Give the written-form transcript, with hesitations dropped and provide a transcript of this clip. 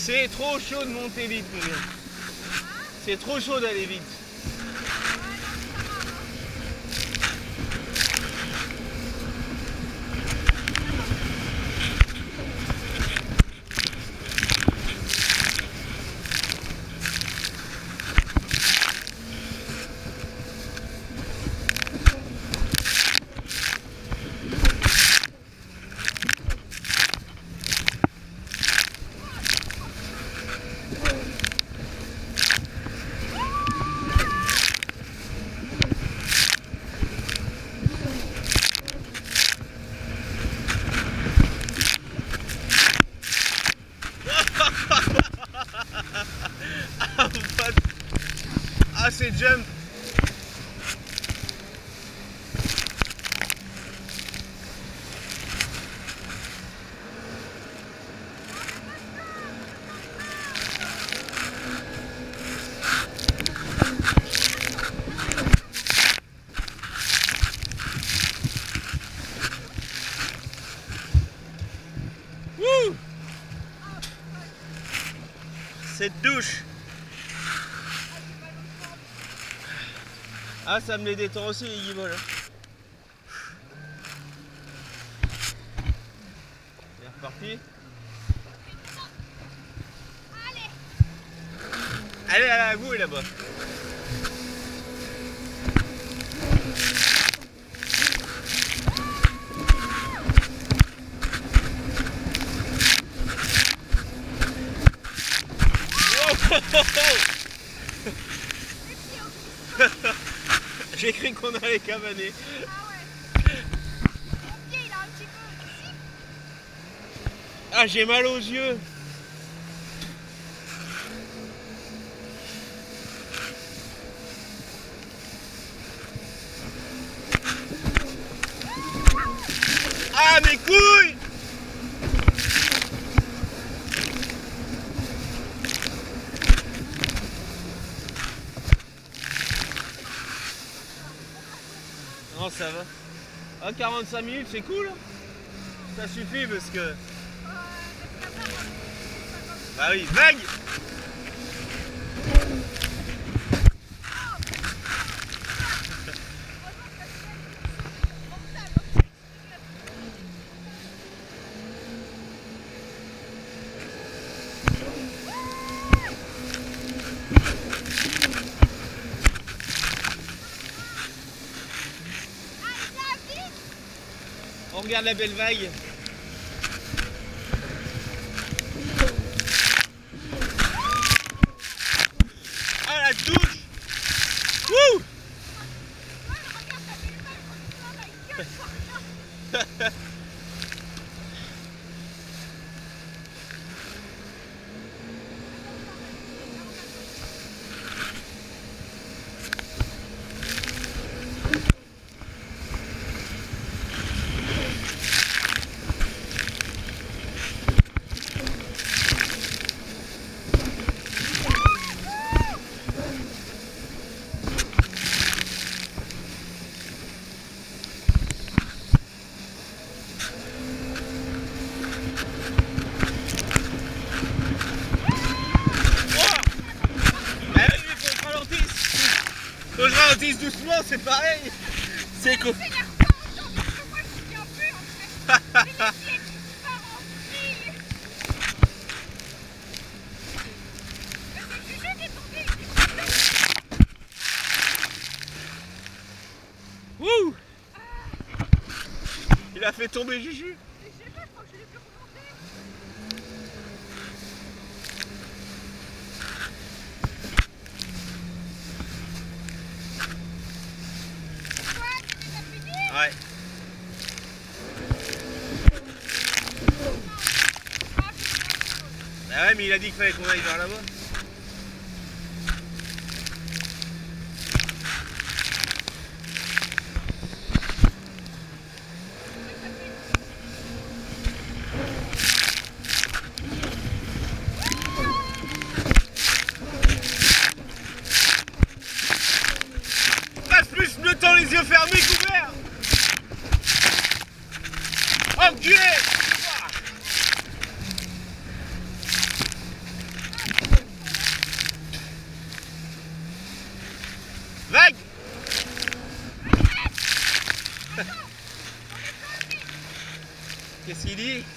C'est trop chaud de monter vite, mon gars. C'est trop chaud d'aller vite. Ah, c'est jump. Wouh! Cette douche. Ah, ça me les détend aussi les guibolles. C'est reparti. Allez à la bouée là-bas. J'ai cru qu'on allait cavaner. Ah ouais. Mon pied il a un petit peu ici. Ah, j'ai mal aux yeux. Ah, mes couilles! Non, ça va. Ah, 45 minutes, c'est cool. Ça suffit parce que... Bah oui, vague! On regarde la belle vague. Ah, la douche! Wouh! Faut que je ralentisse doucement, c'est pareil. C'est cool. Wouh! Il a fait tomber Juju. Ouais. Bah ouais, mais il a dit qu'il fallait qu'on aille vers là-bas. Passe plus le temps les yeux fermés couverts. Enculé! Vague! Qu'est-ce qu'il dit?